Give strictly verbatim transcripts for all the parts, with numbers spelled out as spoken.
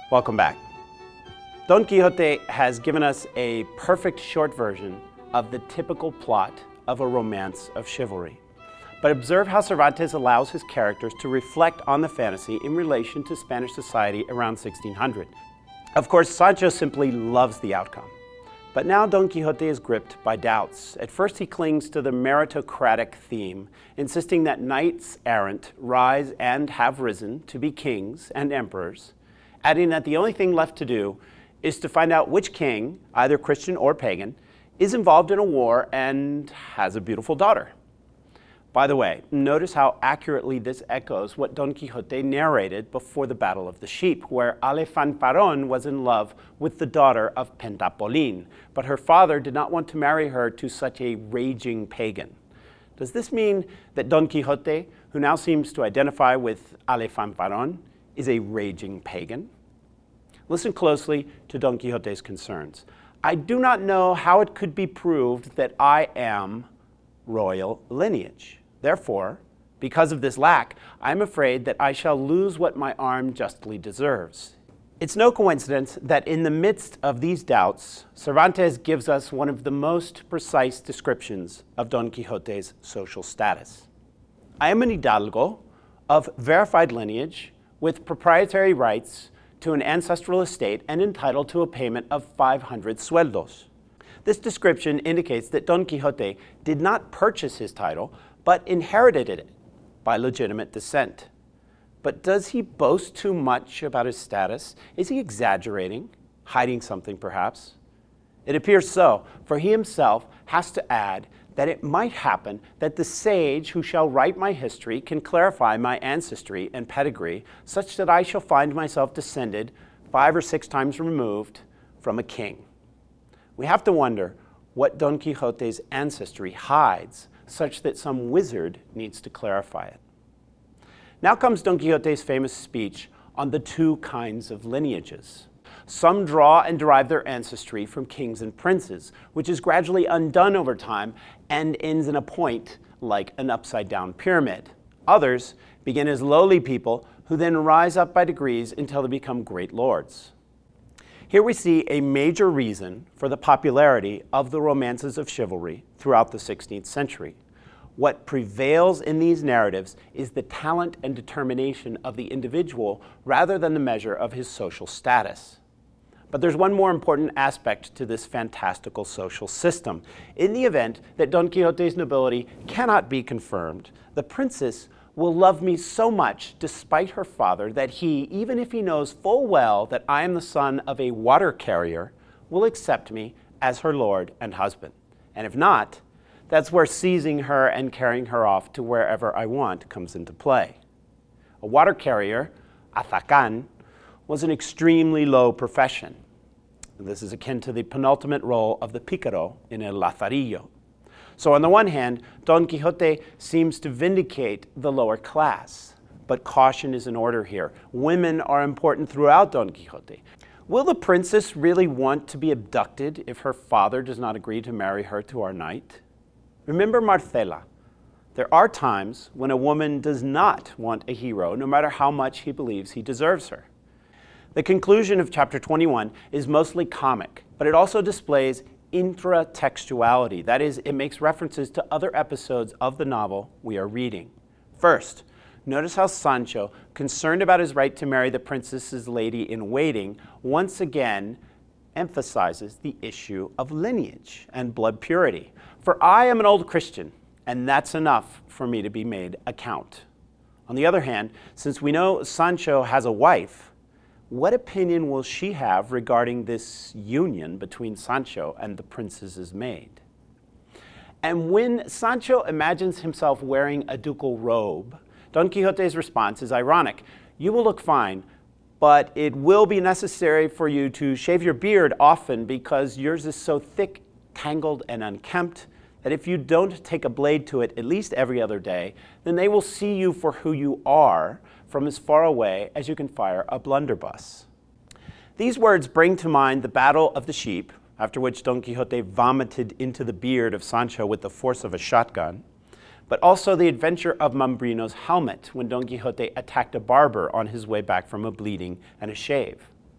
Welcome back. Don Quixote has given us a perfect short version of the typical plot of a romance of chivalry. But observe how Cervantes allows his characters to reflect on the fantasy in relation to Spanish society around sixteen hundred. Of course, Sancho simply loves the outcome. But now Don Quixote is gripped by doubts. At first he clings to the meritocratic theme, insisting that knights errant rise and have risen to be kings and emperors, adding that the only thing left to do is to find out which king, either Christian or pagan, is involved in a war and has a beautiful daughter. By the way, notice how accurately this echoes what Don Quixote narrated before the Battle of the Sheep, where Alefanfaron was in love with the daughter of Pentapolín, but her father did not want to marry her to such a raging pagan. Does this mean that Don Quixote, who now seems to identify with Alefanfaron, is a raging pagan? Listen closely to Don Quixote's concerns. I do not know how it could be proved that I am royal lineage. Therefore, because of this lack, I am afraid that I shall lose what my arm justly deserves. It's no coincidence that in the midst of these doubts, Cervantes gives us one of the most precise descriptions of Don Quixote's social status. I am an hidalgo of verified lineage with proprietary rights to an ancestral estate and entitled to a payment of five hundred sueldos. This description indicates that Don Quixote did not purchase his title, but inherited it by legitimate descent. But does he boast too much about his status? Is he exaggerating, hiding something perhaps? It appears so, for he himself has to add that it might happen that the sage who shall write my history can clarify my ancestry and pedigree, such that I shall find myself descended five or six times removed from a king. We have to wonder what Don Quixote's ancestry hides, such that some wizard needs to clarify it. Now comes Don Quixote's famous speech on the two kinds of lineages. Some draw and derive their ancestry from kings and princes, which is gradually undone over time and ends in a point like an upside-down pyramid. Others begin as lowly people who then rise up by degrees until they become great lords. Here we see a major reason for the popularity of the romances of chivalry throughout the sixteenth century. What prevails in these narratives is the talent and determination of the individual rather than the measure of his social status. But there's one more important aspect to this fantastical social system. In the event that Don Quixote's nobility cannot be confirmed, the princess will love me so much despite her father that he, even if he knows full well that I am the son of a water carrier, will accept me as her lord and husband. And if not, that's where seizing her and carrying her off to wherever I want comes into play. A water carrier, azacán, was an extremely low profession. This is akin to the penultimate role of the pícaro in El Lazarillo. So on the one hand, Don Quixote seems to vindicate the lower class, but caution is in order here. Women are important throughout Don Quixote. Will the princess really want to be abducted if her father does not agree to marry her to our knight? Remember Marcela. There are times when a woman does not want a hero, no matter how much he believes he deserves her. The conclusion of chapter twenty-one is mostly comic, but it also displays intratextuality. That is, it makes references to other episodes of the novel we are reading. First, notice how Sancho, concerned about his right to marry the princess's lady-in-waiting, once again emphasizes the issue of lineage and blood purity. For I am an old Christian, and that's enough for me to be made a count. On the other hand, since we know Sancho has a wife, what opinion will she have regarding this union between Sancho and the princess's maid? And when Sancho imagines himself wearing a ducal robe, Don Quixote's response is ironic. You will look fine, but it will be necessary for you to shave your beard often because yours is so thick, tangled, and unkempt that if you don't take a blade to it at least every other day, then they will see you for who you are from as far away as you can fire a blunderbuss. These words bring to mind the Battle of the Sheep, after which Don Quixote vomited into the beard of Sancho with the force of a shotgun, but also the adventure of Mambrino's helmet when Don Quixote attacked a barber on his way back from a bleeding and a shave.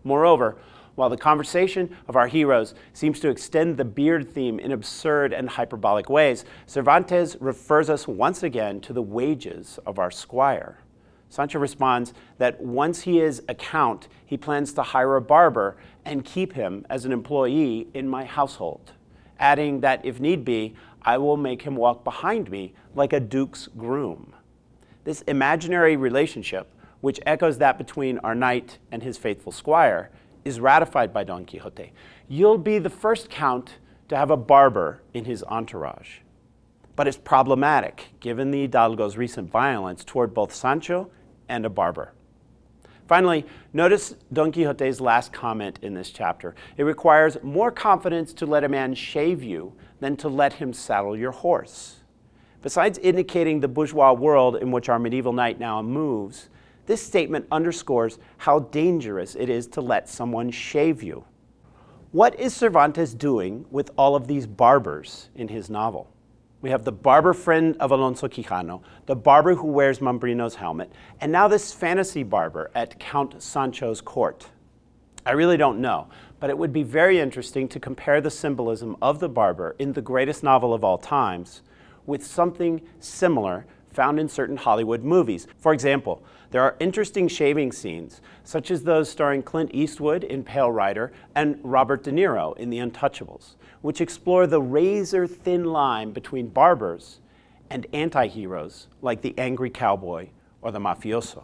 Moreover, while the conversation of our heroes seems to extend the beard theme in absurd and hyperbolic ways, Cervantes refers us once again to the wages of our squire. Sancho responds that once he is a count, he plans to hire a barber and keep him as an employee in my household, adding that if need be, I will make him walk behind me like a duke's groom. This imaginary relationship, which echoes that between our knight and his faithful squire, is ratified by Don Quixote. You'll be the first count to have a barber in his entourage. But it's problematic, given the hidalgo's recent violence toward both Sancho and a barber. Finally, notice Don Quixote's last comment in this chapter. It requires more confidence to let a man shave you than to let him saddle your horse. Besides indicating the bourgeois world in which our medieval knight now moves, this statement underscores how dangerous it is to let someone shave you. What is Cervantes doing with all of these barbers in his novel? We have the barber friend of Alonso Quijano, the barber who wears Mambrino's helmet, and now this fantasy barber at Count Sancho's court. I really don't know, but it would be very interesting to compare the symbolism of the barber in the greatest novel of all times with something similar found in certain Hollywood movies. For example, there are interesting shaving scenes, such as those starring Clint Eastwood in Pale Rider and Robert De Niro in The Untouchables, which explore the razor-thin line between barbers and anti-heroes like the angry cowboy or the mafioso.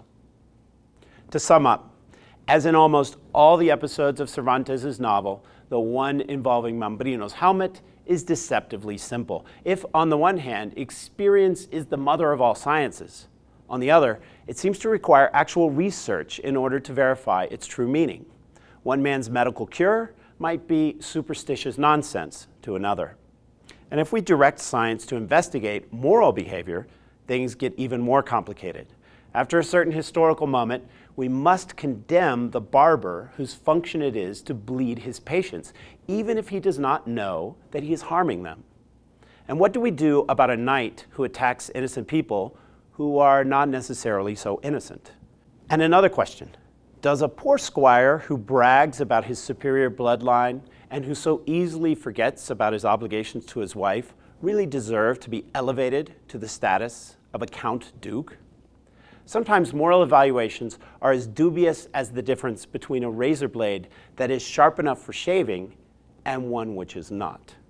To sum up, as in almost all the episodes of Cervantes' novel, the one involving Mambrino's helmet is deceptively simple. If, on the one hand, experience is the mother of all sciences, on the other, it seems to require actual research in order to verify its true meaning. One man's medical cure might be superstitious nonsense to another. And if we direct science to investigate moral behavior, things get even more complicated. After a certain historical moment, we must condemn the barber whose function it is to bleed his patients, even if he does not know that he is harming them. And what do we do about a knight who attacks innocent people who are not necessarily so innocent? And another question, does a poor squire who brags about his superior bloodline and who so easily forgets about his obligations to his wife really deserve to be elevated to the status of a Count Duke? Sometimes moral evaluations are as dubious as the difference between a razor blade that is sharp enough for shaving and one which is not.